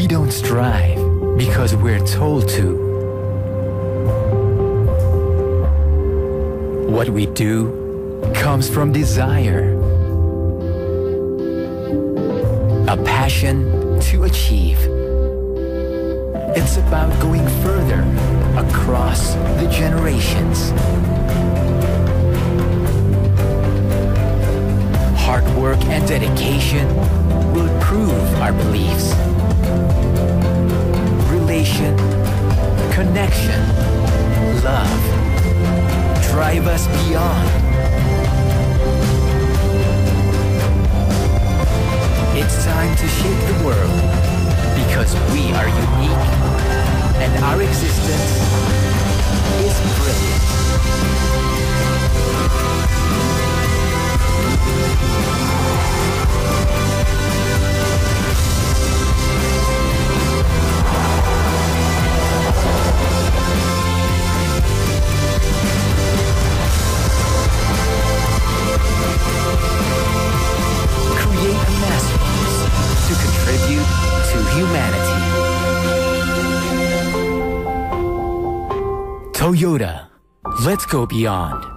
We don't strive because we're told to. What we do comes from desire, a passion to achieve. It's about going further across the generations. Hard work and dedication will prove our beliefs. Relation, connection, love drive us beyond. It's time to shake the world because we are unique and our existence is brilliant. Create a masterpiece to contribute to humanity. Toyota, let's go beyond.